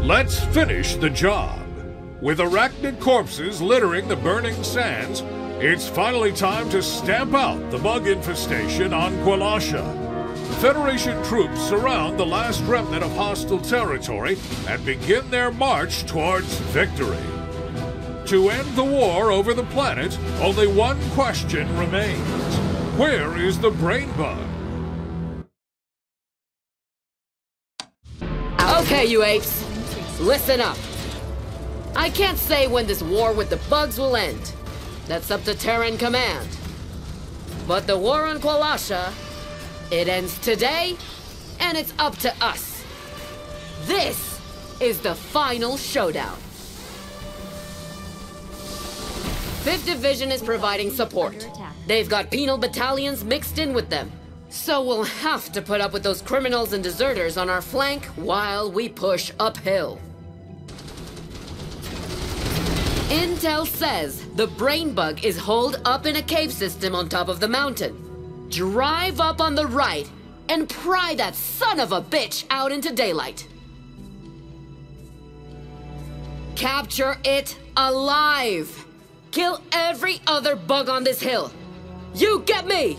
Let's finish the job. With arachnid corpses littering the burning sands, it's finally time to stamp out the bug infestation on Guillotine. Federation troops surround the last remnant of hostile territory and begin their march towards victory. To end the war over the planet, only one question remains. Where is the brain bug? Okay, you apes, listen up. I can't say when this war with the bugs will end. That's up to Terran Command. But the war on Guillotine, it ends today, and it's up to us. This is the final showdown. 5th Division is providing support. They've got penal battalions mixed in with them. So we'll have to put up with those criminals and deserters on our flank while we push uphill. Intel says the brain bug is holed up in a cave system on top of the mountain. Drive up on the right and pry that son of a bitch out into daylight. Capture it alive. Kill every other bug on this hill. You get me?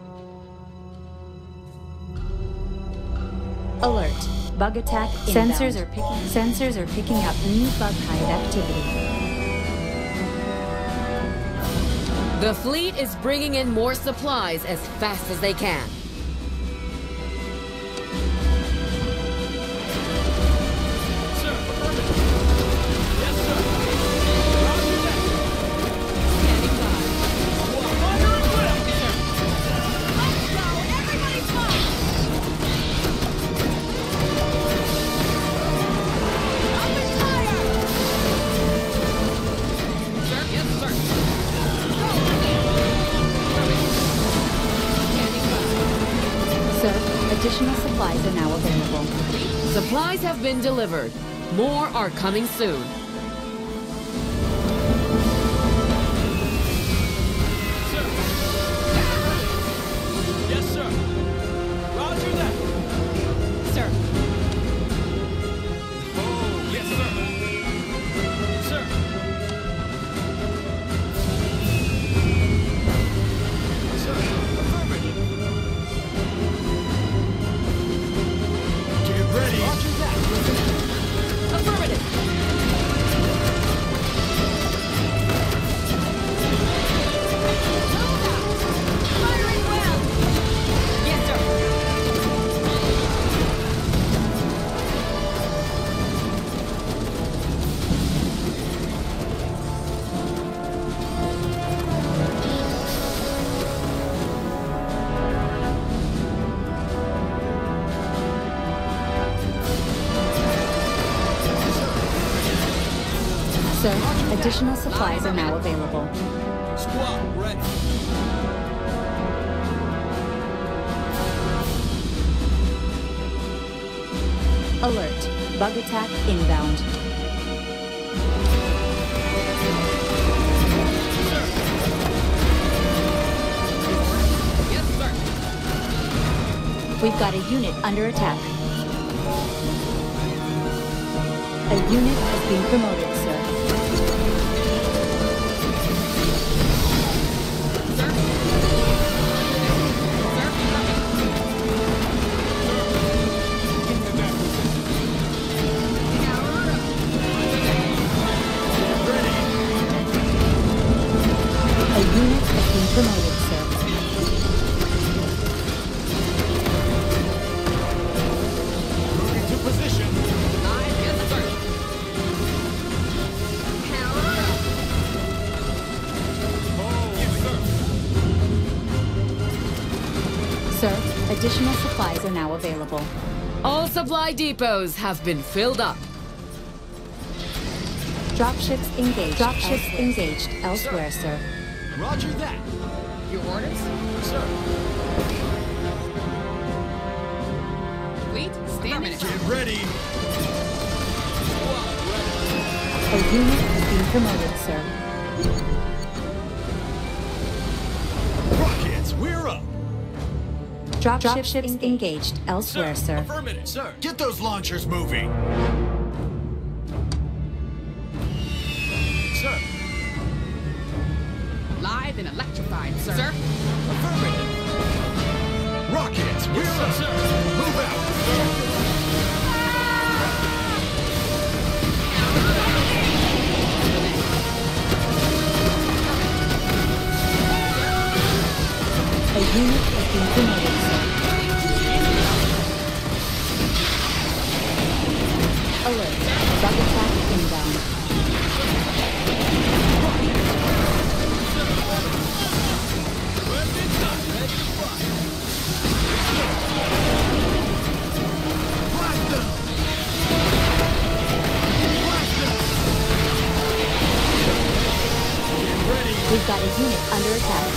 Alert. Bug attack inbound. Sensors are picking up new bug hive activity. The fleet is bringing in more supplies as fast as they can. Additional supplies are now available. Supplies have been delivered. More are coming soon. Yes, sir. Roger that. Sir. Oh, yes, sir. Sir. Sir, affirmative. Get ready. Roger that. Affirmative. Firing well. Yes, sir. Sir, additional supplies are now available. Squad ready. Alert. Bug attack inbound. Yes, sir. We've got a unit under attack. A unit has been promoted, sir. A unit has been promoted, sir. Moving to position. Yes, sir. Oh, yes, sir. Sir, additional supplies are now available. All supply depots have been filled up. Dropships engaged. Dropships engaged elsewhere, sir. Roger that. Your orders? Sir. Fleet, standing. Get ready. Squad ready. A unit has been promoted, sir. Rockets, we're up. Dropships engaged elsewhere, sir. Affirmative, sir. Get those launchers moving. Sir. Live and electrified, sir. Affirmative. Rockets, we're up! Sir. Move out! A unit has been promoted, sir. Alert. Bug attack inbound. We've got a unit under attack.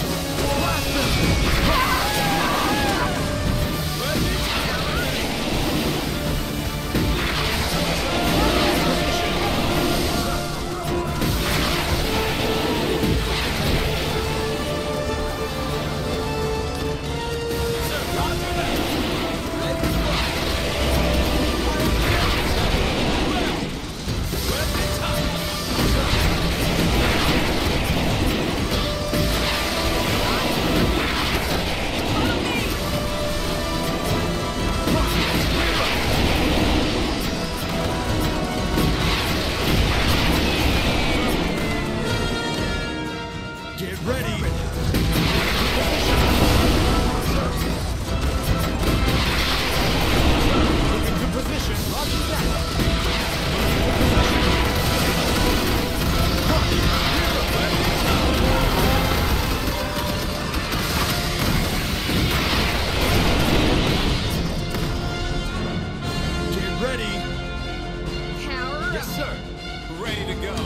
Get ready! Move into position! Roger that! Get ready! Power up. Yes, sir! Ready to go!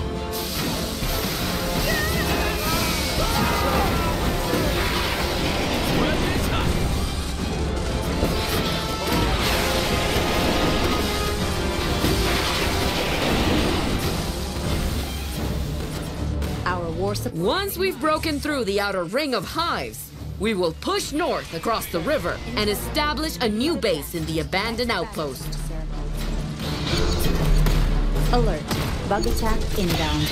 Our war supply. Once we've broken through the outer ring of hives, we will push north across the river and establish a new base in the abandoned outpost. Alert. Bug attack inbound.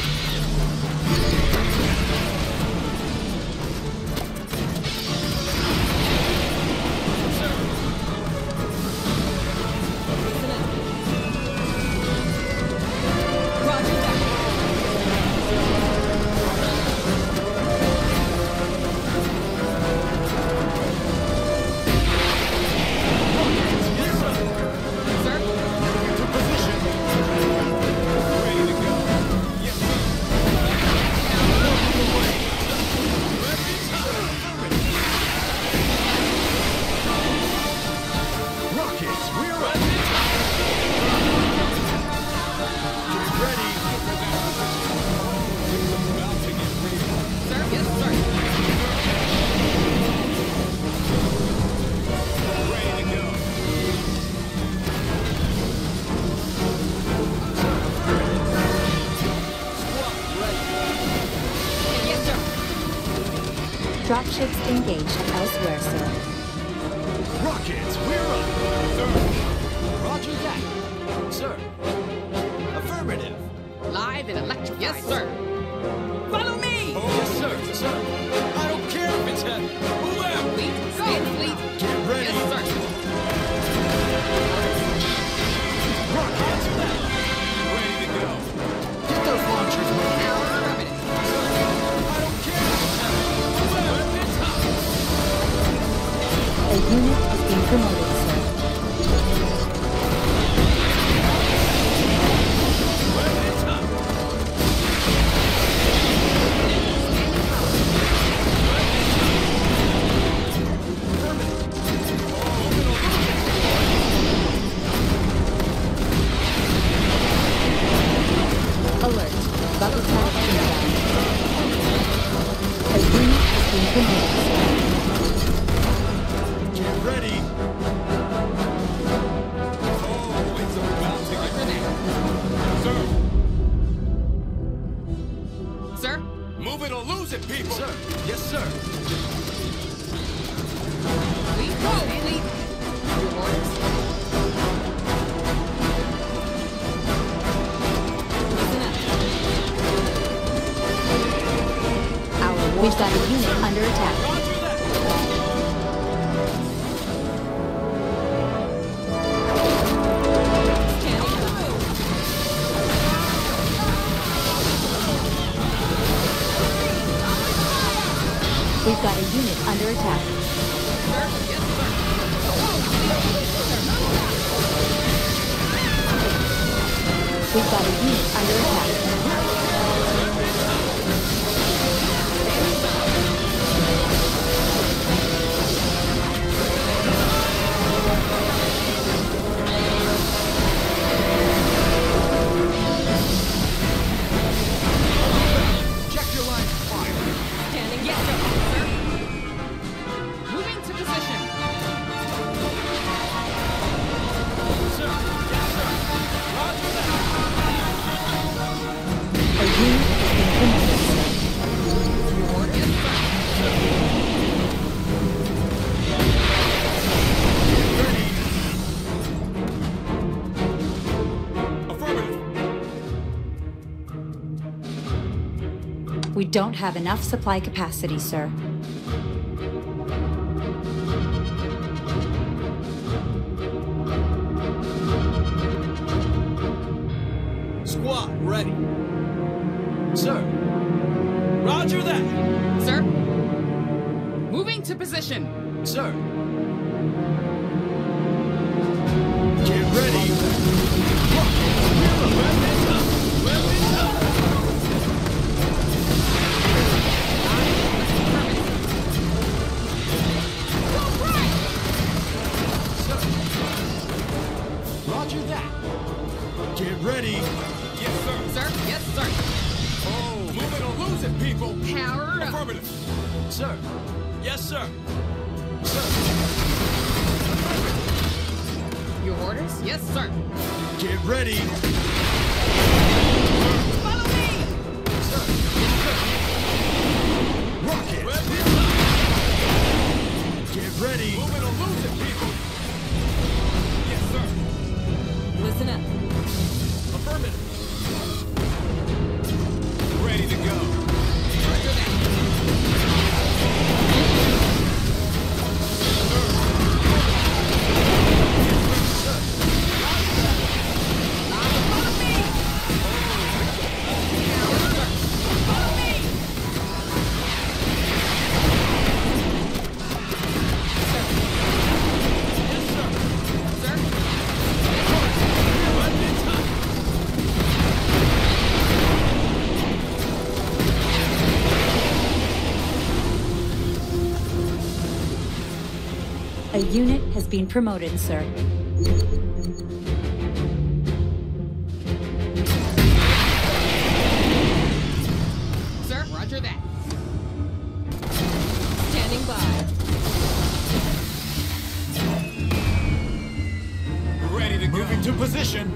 Dropships engaged elsewhere, sir. Rockets, we're up! Sir. Roger that. Sir. Affirmative. Live and electrified. Yes, sir. Follow me! Yes, sir! Sir! I don't care if it's whoever! Fleet, stand fleet. Get ready! Yes, sir. Rockets! Ready to go! Get those launchers moving! Affirmative. I don't care if it's whoever! A unit has been promoted, sir. We've got a unit under attack. Roger that. We've got a unit under attack. We've got a unit under attack. Check your line of fire. Standing yes, sir, officer. Moving to position. Sir. Yes, sir. Roger that. A unit has been promoted. Your orders? Affirmative. We don't have enough supply capacity, sir. Squad ready. Sir. Roger that. Sir? Moving to position. Sir. Get ready. Weapons up. Weapons up. Sir. Roger that. Get ready. Yes, sir. Sir? Yes, sir. Oh, move it or lose it, people. Powered up. Affirmative. Sir. Yes, sir. Sir. Your orders? Yes, sir. Get ready. Follow me! Sir. Yes, sir. Rocket. Get ready. Move it or lose it, people. Yes, sir. Listen up. Affirmative. Ready to go. Roger that. Follow me! Follow me! Yes, sir. Sir? Weapons up. A unit has been promoted, sir. Sir? Roger that. Standing by. Ready to go. Moving to position.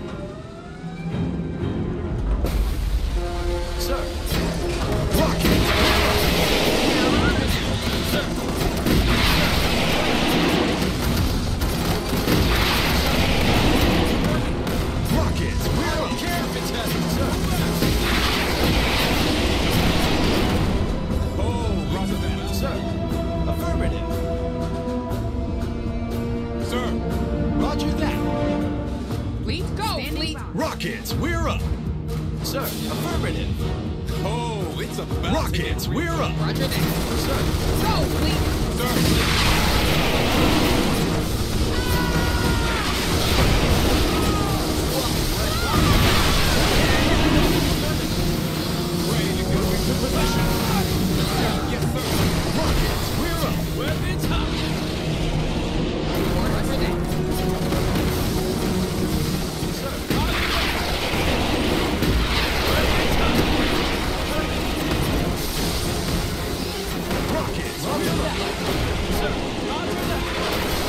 Sir. Rocket. Sir. Rockets. We're on. Care if it's heavy, sir. Oh, roger that. Sir. Affirmative. Sir. Roger that. Fleet, go! Fleet! Rockets, we're up. Sir, affirmative. Oh, it's a rockets, we're up. Roger that. Sir. Go, fleet! Sir. Ready to go into position. Yes, sir. Rockets, we're up. Weapons up. Roger that. Sir. Weapons up. Rockets, we're up. Sir. Roger that.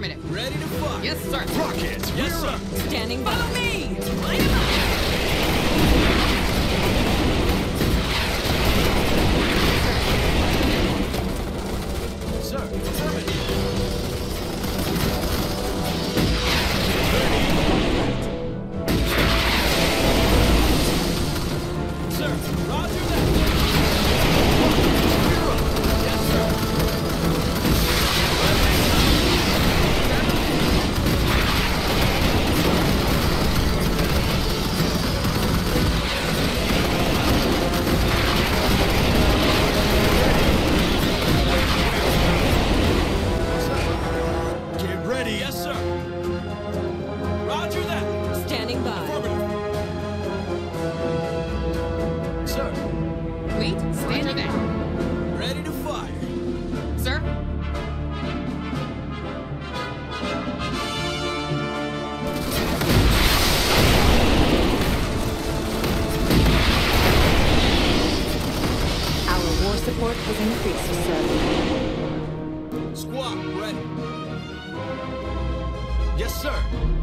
Affirmative. Ready to fire. Yes, sir. Rockets, yes, sir. Standing by. Follow me! Line 'em up! Sir, affirmative. Sir, roger that. We're up. Yes, sir. Get ready. Yes, sir. Roger that. Standing by. Affirmative. Sir, Fleet, standing back. ready to fire. Sir? Our war support has increased, sir. Squad, ready. Yes, sir.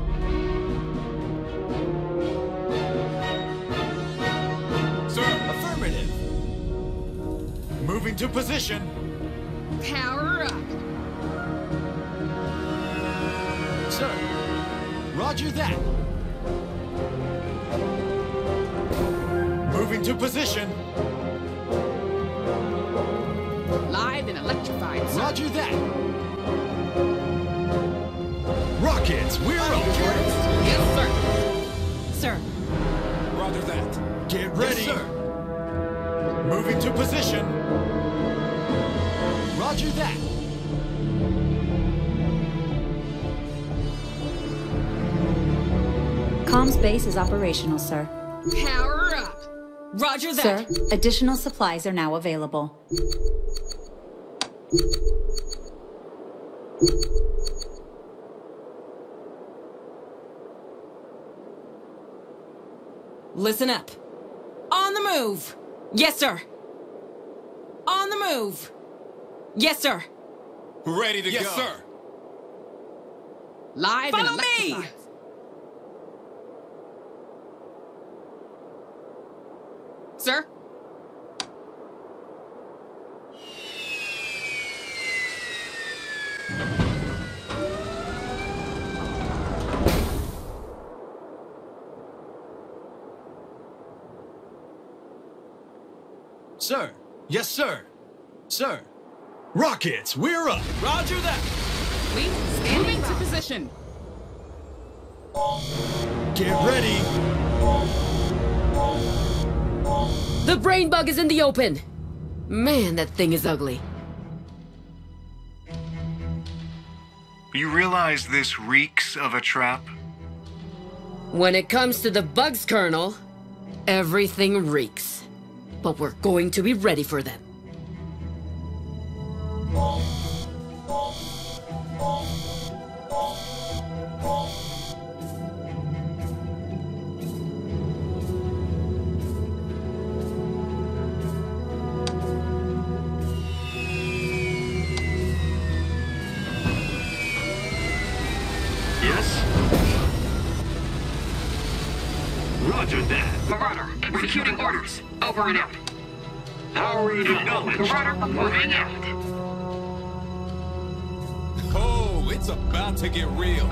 Sir, affirmative. Moving to position. Power up. Sir, roger that. Moving to position. Live and electrified, sir. Roger that. Rockets, we're up. Yes, sir. Sir. Roger that. Get ready. Yes, sir. Moving to position. Roger that. Comms base is operational, sir. Power up. Roger that. Sir, additional supplies are now available. Listen up. On the move. Yes, sir. On the move. Yes, sir. Ready to go. Yes, sir. Live and Follow me! electrified. Sir? Sir. Yes, sir. Sir. Rockets, we're up. Roger that. Fleet, moving to position. Get ready. The brain bug is in the open! Man, that thing is ugly. You realize this reeks of a trap? When it comes to the bugs, Colonel, everything reeks. But we're going to be ready for them. Yes? Roger that. Marauder, executing orders. Over and out. How are you acknowledged? Marauder, moving out. Oh, it's about to get real.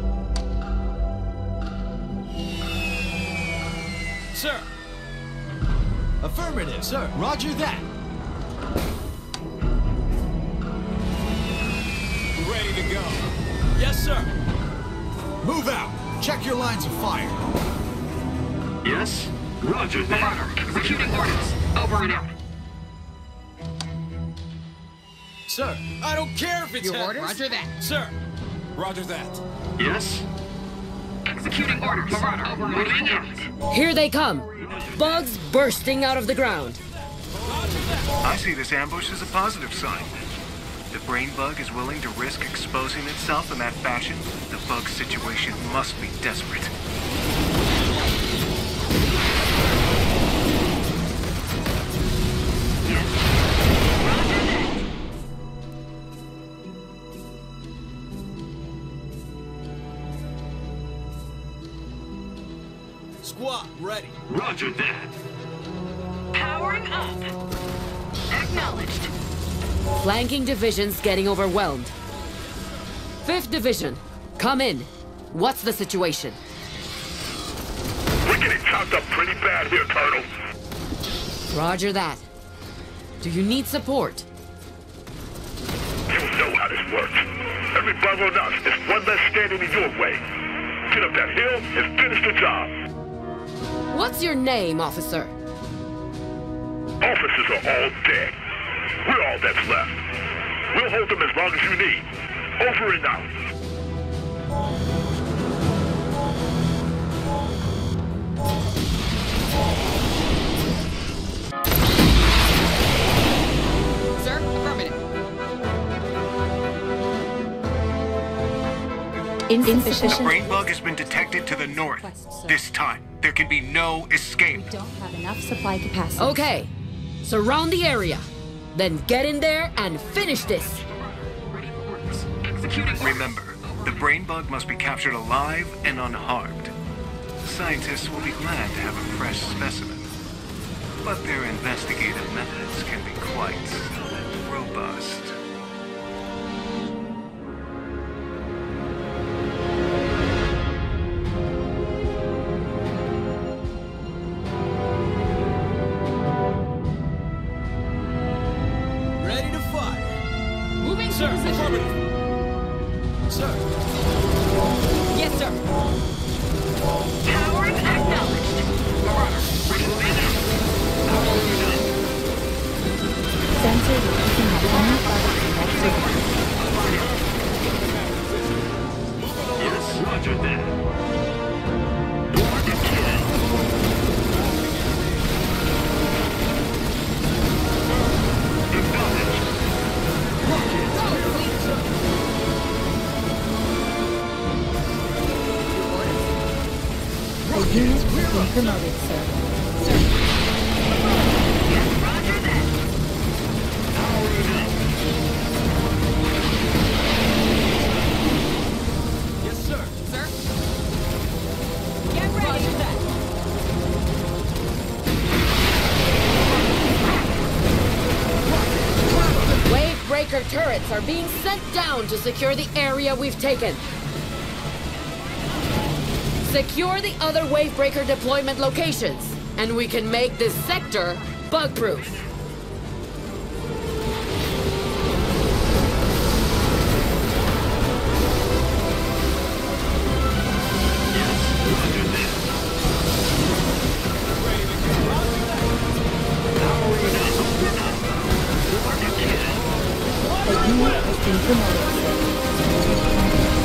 Sir. Affirmative, sir. Roger that. Ready to go. Yes, sir. Move out. Check your lines of fire. Yes? Roger that. Marauder, executing orders. Over and out. Sir, I don't care if it's Your orders? Roger that. Sir. Roger that. Yes? Executing orders. Marauder, moving out. Here they come! Bugs bursting out of the ground. I see this ambush as a positive sign. The brain bug is willing to risk exposing itself in that fashion. The bug's situation must be desperate. squad ready. Roger that. Powering up. Acknowledged. Flanking divisions getting overwhelmed. 5th Division, come in. What's the situation? We're getting chopped up pretty bad here, Colonel. Roger that. Do you need support? You know how this works. Every bravo on us is one less standing in your way. Get up that hill and finish the job. What's your name, officer? Officers are all dead. We're all that's left. We'll hold them as long as you need. Over and out. Sir, affirmative. Insufficient. The brain bug has been detected to the north. Request, sir. This time, there can be no escape. We don't have enough supply capacity. Okay, surround the area. Then get in there and finish this. Ready for orders. Executing orders. Remember, the brain bug must be captured alive and unharmed. Scientists will be glad to have a fresh specimen, but their investigative methods can be quite robust. Ready to fire. Moving to Sir, position. affirmative. Sir. Yes, sir. Powering acknowledged. Marauder, ready moving out. Sensors are picking up any bug activity. Yes, roger that. Order to kill. Acknowledged. A unit has been promoted, sir. Yes, roger that. Powering up. Yes, sir. Sir, Get ready. Roger that. Wave breaker turrets are being sent down to secure the area we've taken. Secure the other wave breaker deployment locations, and we can make this sector bug-proof. A unit has been promoted, sir.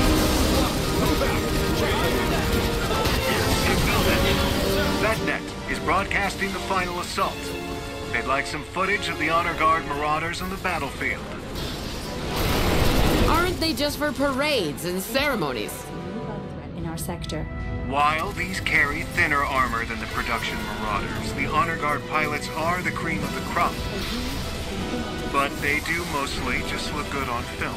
VetNet is broadcasting the final assault. They'd like some footage of the Honor Guard marauders on the battlefield. Aren't they just for parades and ceremonies? New bug threat in our sector. While these carry thinner armor than the production marauders, the Honor Guard pilots are the cream of the crop. But they do mostly just look good on film.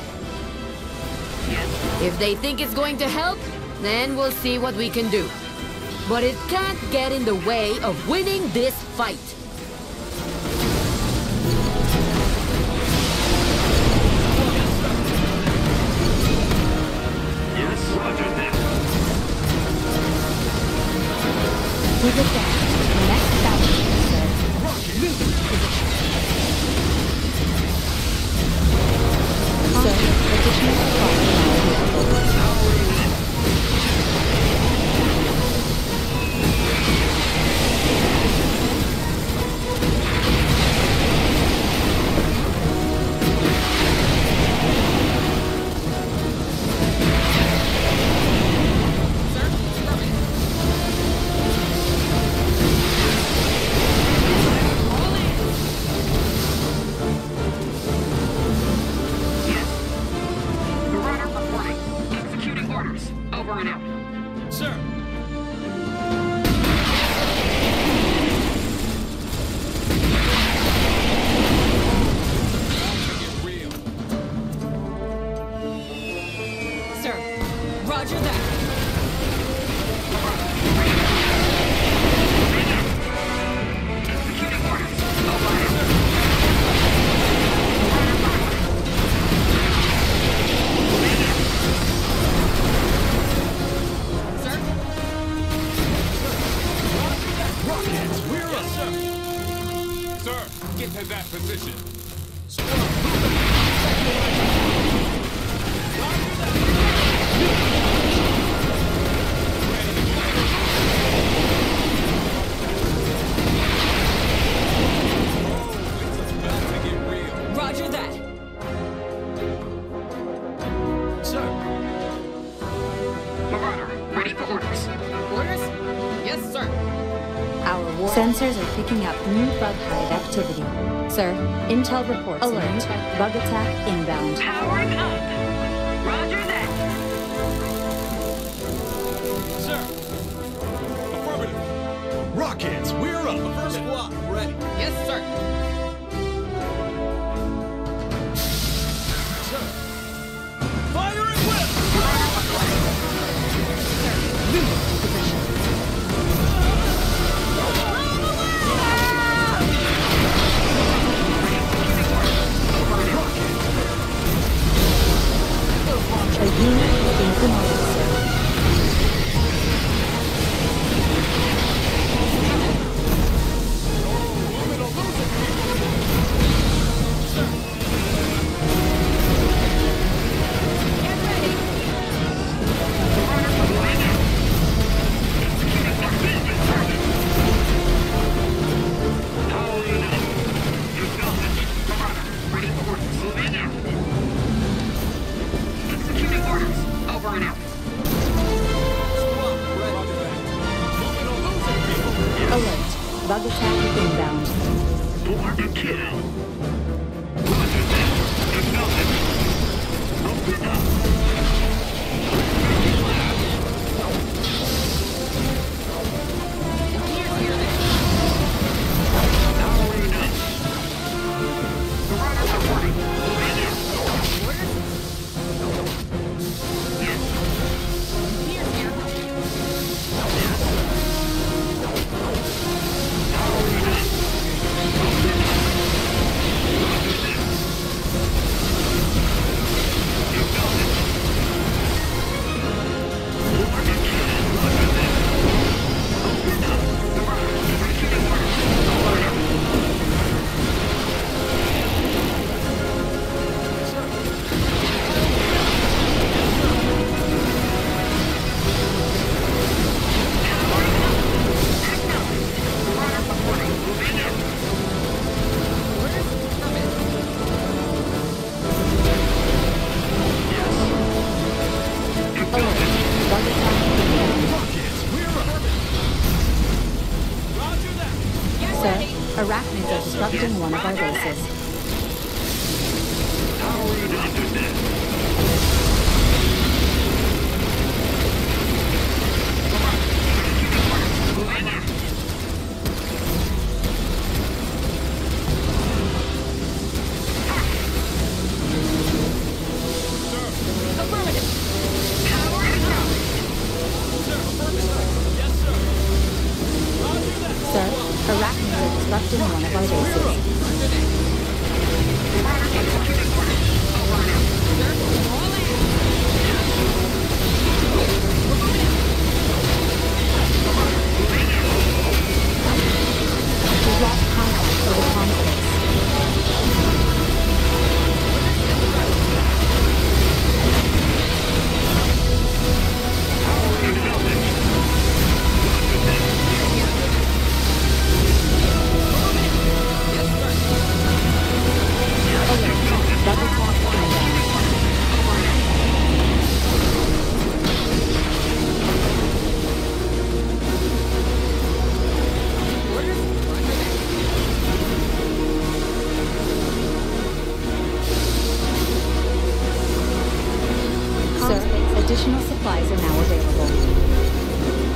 If they think it's going to help, then we'll see what we can do. But it can't get in the way of winning this fight. Yes, roger that. Give it back to the next battle, sir. Sir, additional supply sir, affirmative. Yes. Marauder reporting. Executing orders. Over and out. Sir. Get real. Sir, roger that. Sensors are picking up new bug hive activity. Sir, intel reports alert. Bug attack inbound. Powering up. Roger that. Sir. Affirmative. Rockets, we're up. First squad, ready. Yes, sir. Sir. Fire and whip! A unit being promoted, sir. Executing orders. Over and out. Alert. Bug attack inbound. Born to kill. Roger that. Acknowledged. Open up. Powering up. Marauder reporting. Moving out. Sir, arachnids are disrupting one of our bases. Sir, arachnids are disrupting one of our bases. We've lost contact with the comm space. Double tap inbound. Sir, additional supplies are now available.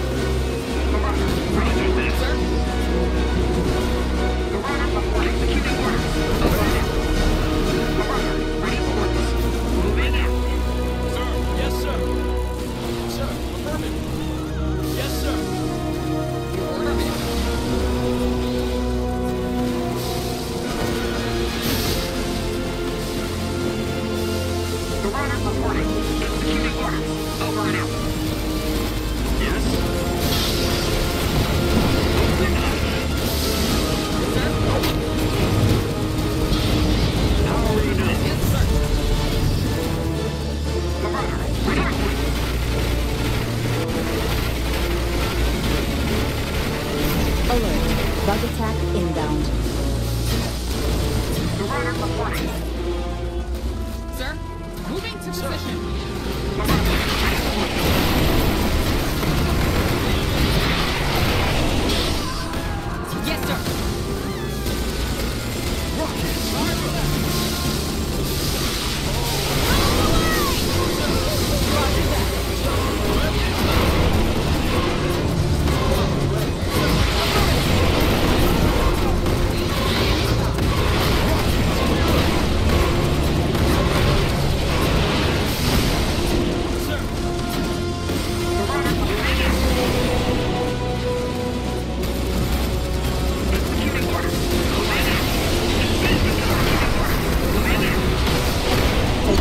Yes, sir. Sir, affirmative. Yes, sir. Marauder reporting. Executing orders. Over and out. Yes. Powering up. Yes, sir. Marauder reporting. Alert. Bug attack inbound. Marauder reporting. Sir, moving to position.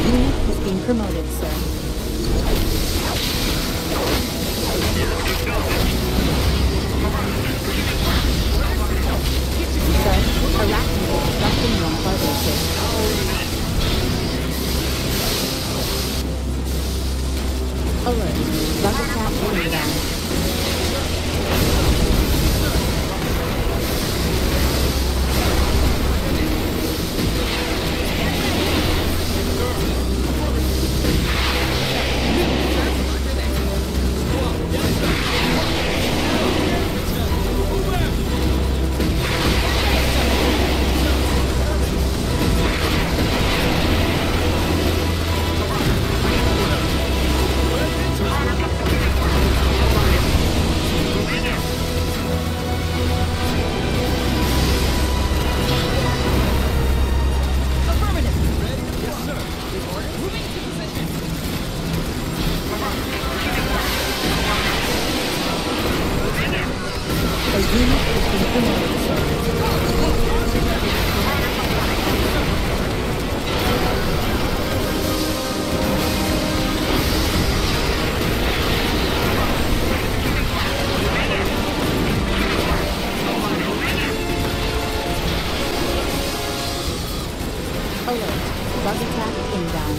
Unit has been promoted, sir. Sir, arachnid obstructing one cargo ship. Alert. Bug attack inbound. Bug attack inbound.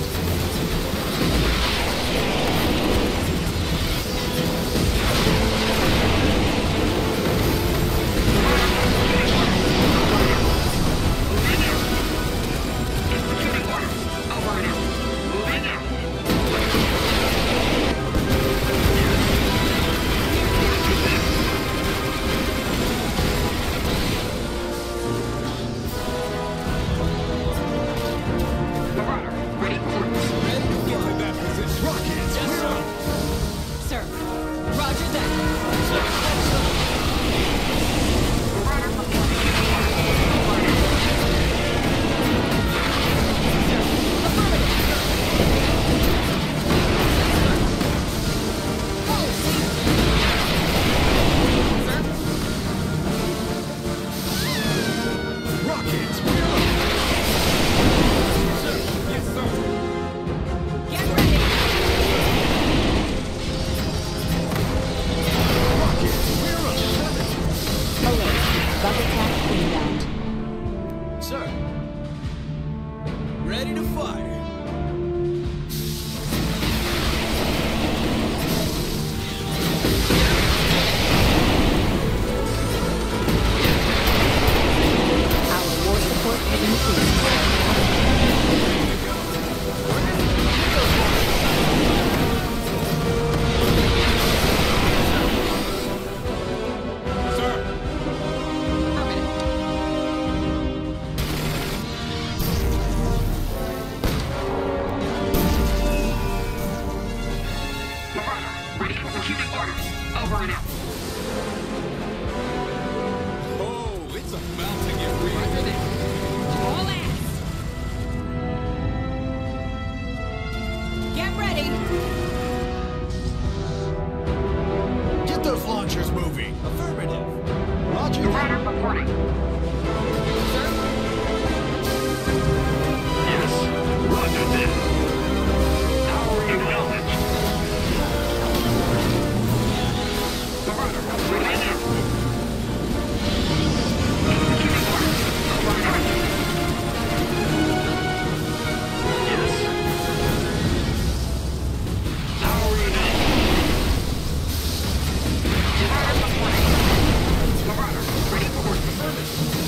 Ready for orders.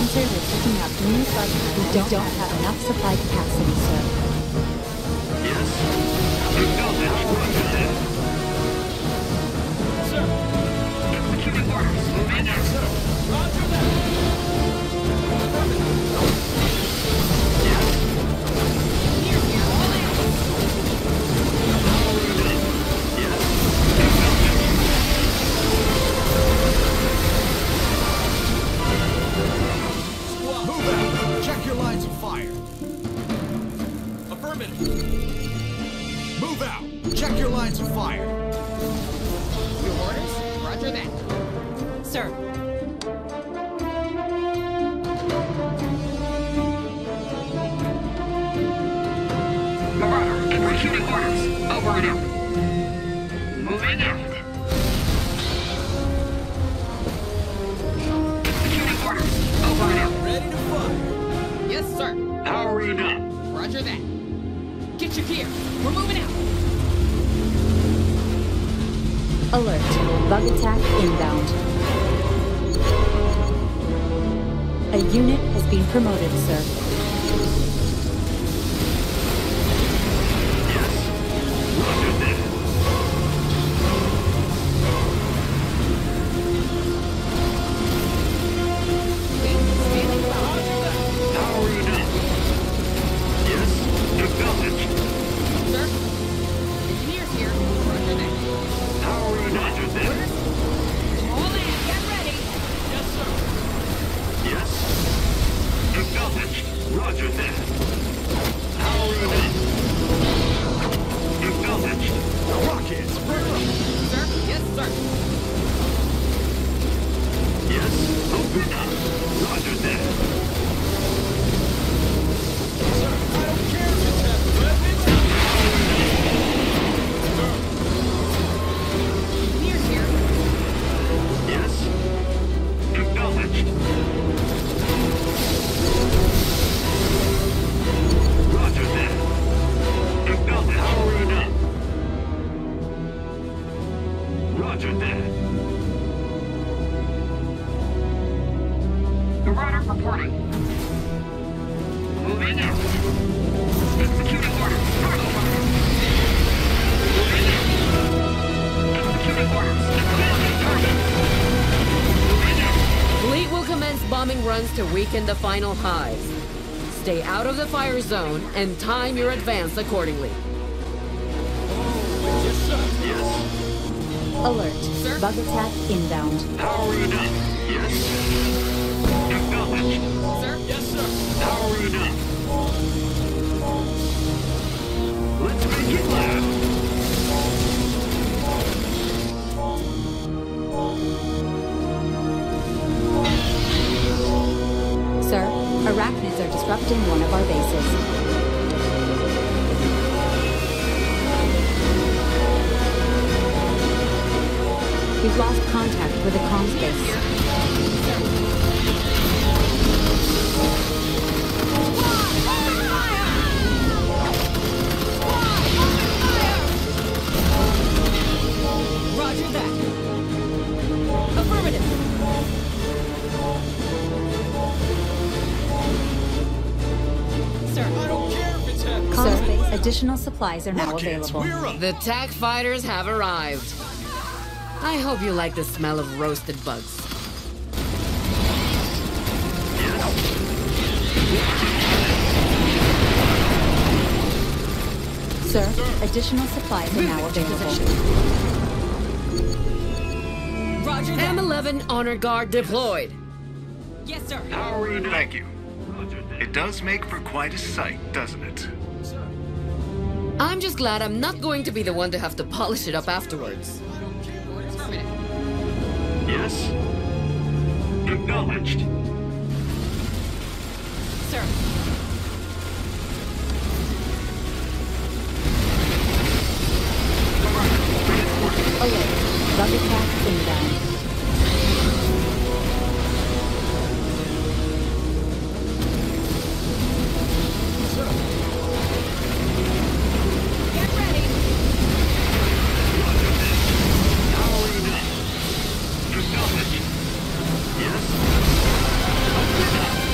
Sensors are picking up new bugs. We don't have enough supply capacity, sir. Yes. Acknowledge. Roger that. Sir. Executing orders. Moving out. Sir. Roger that. Here, here, all in. Move out. Check your lines of fire. Affirmative. Move out. Check your lines of fire. Your orders? Roger that. Sir. Marauder, executing orders. Over and out. Moving out. Executing orders. Over and out. Ready to fire. Yes, sir. Powering up. Roger that. Get your gear. We're moving out. Alert. Bug attack inbound. A unit has been promoted, sir. Roger that. Standing by. Powering up. Yes. Acknowledge. Sir. Engineers here. Roger that. Powering up. Roger that. All in. Get ready. Yes, sir. Yes. Acknowledge. Roger that. Powering up. Acknowledged. Rockets. We're up. Sir. Yes, sir. Yes. Open up. Roger that. Sir, I don't care if it's heavy. Let me Engineers here. Yes. Acknowledged. Roger that. Acknowledged. Powering up. Roger that. Marauder reporting. Moving out. Executing orders. Moving out. Executing orders. Executing targets. Moving out. Fleet will commence bombing runs to weaken the final hives. Stay out of the fire zone and time your advance accordingly. Yes, sir. Yes. Alert. Bug attack inbound. Powering up. Yes. Acknowledged. Sir. Yes, sir. Powering up. Let's make it laugh. Sir, arachnids are disrupting one of our bases. We've lost contact with the comms base. Roger that. Affirmative. Sir, I don't care if it's heavy. Comms base, additional supplies are now Rockets. available. We're up. The TAC fighters have arrived. I hope you like the smell of roasted bugs. Sir, additional supplies are now available. Roger that. M11 Honor Guard deployed. Yes, sir. Powering up. Thank you. It does make for quite a sight, doesn't it? I'm just glad I'm not going to be the one to have to polish it up afterwards. Affirmative. Yes. Acknowledged. Sir. Alert. Bug attack inbound. Get ready. Powering up. Acknowledged. Yes. Open up.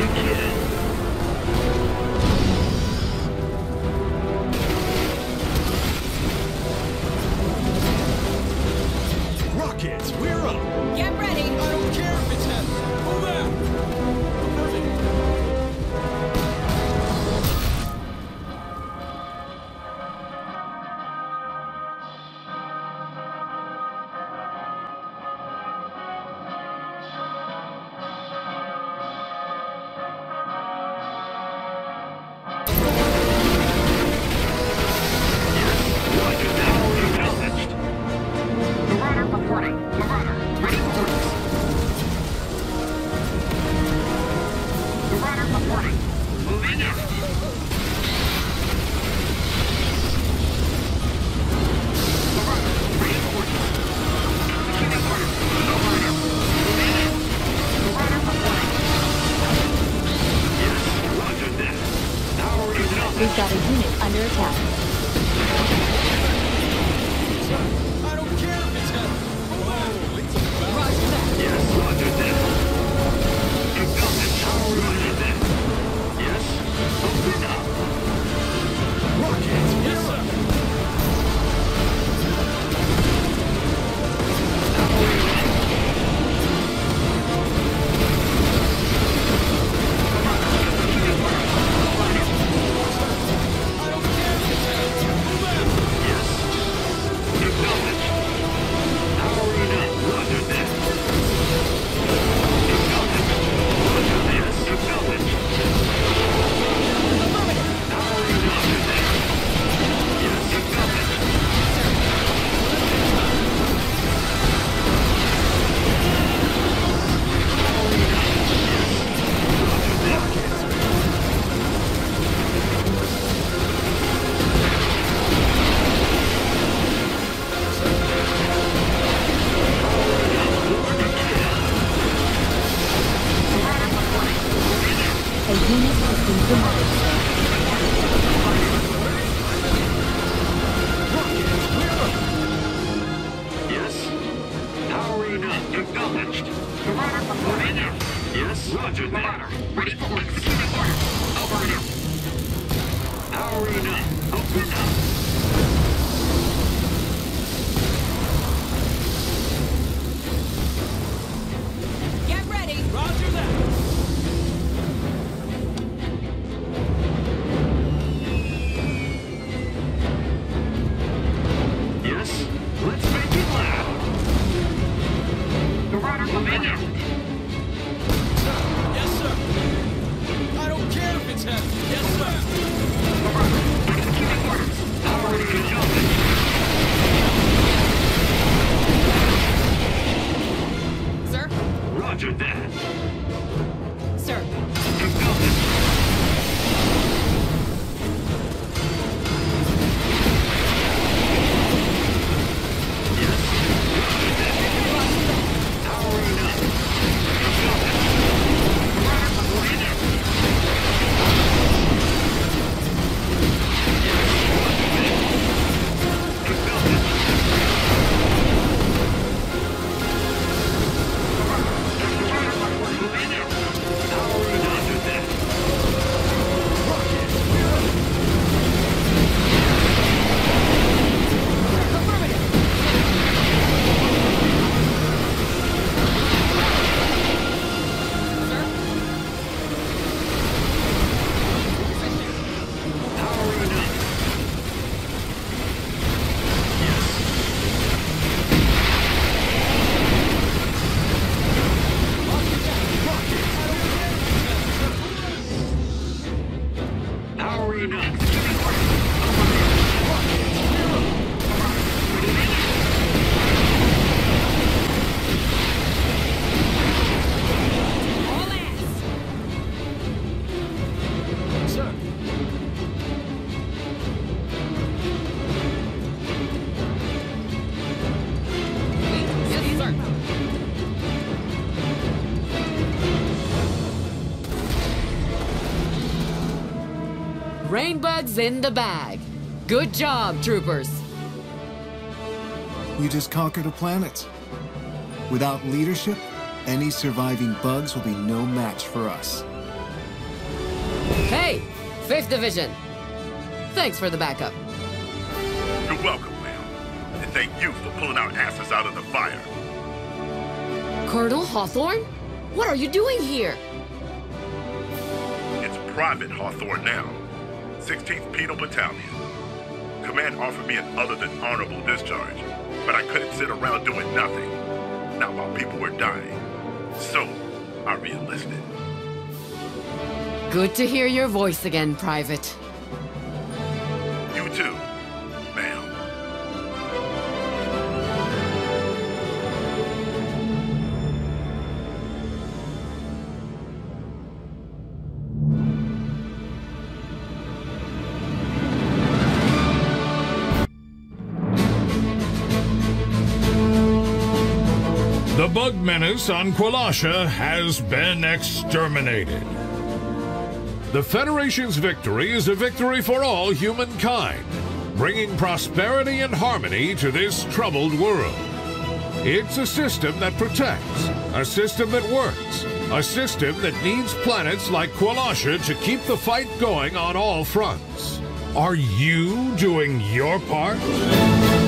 Rockets, we're up! Get ready! I don't care if it's heavy! Move out! Marauder reporting. Marauder, ready for orders. Marauder reporting. Moving out. Marauder, ready for orders. Executing orders. Marauder, moving out. Marauder reporting. Yes, roger that. Power is up. We've got a unit under attack. I don't care if it's heavy! Move out! Roger that. Yes, roger that. Acknowledge. Power roger that. Yes, open up. Rockets, yes sir! I don't care if it's heavy! Move out! Yes. Acknowledge. Powering up. Roger that. Acknowledge. Roger this. Acknowledge. Powering up. Roger that. Yes, acknowledge. Powering up. Yes. Roger that. A unit has been demolished. Yes. Powering up. Acknowledged. Marauder reporting. Yes, roger Marauder, that. ready for orders. Executing orders. Over and out. Powering up. Open up. Get ready! Roger that! Yes. Let's make it loud. Marauder moving out. Yes sir! I don't care if it's heavy! Yes sir! Marauder, executing orders. Powering acknowledged. Sir? Roger that. Sir. Acknowledged. Yes. Roger that. Powering up. Acknowledged. Marauder reporting. Rainbugs in the bag. Good job, troopers. You just conquered a planet. Without leadership, any surviving bugs will be no match for us. Hey, 5th Division. Thanks for the backup. You're welcome, ma'am. And thank you for pulling our asses out of the fire. Colonel Hawthorne? What are you doing here? It's Private Hawthorne now. 16th Penal Battalion. Command offered me an other than honorable discharge, but I couldn't sit around doing nothing. Not while people were dying. So, I re-enlisted. Good to hear your voice again, Private. You too, ma'am. The bug menace on Qualasha has been exterminated. The Federation's victory is a victory for all humankind, bringing prosperity and harmony to this troubled world. It's a system that protects, a system that works, a system that needs planets like Qualasha to keep the fight going on all fronts. Are you doing your part?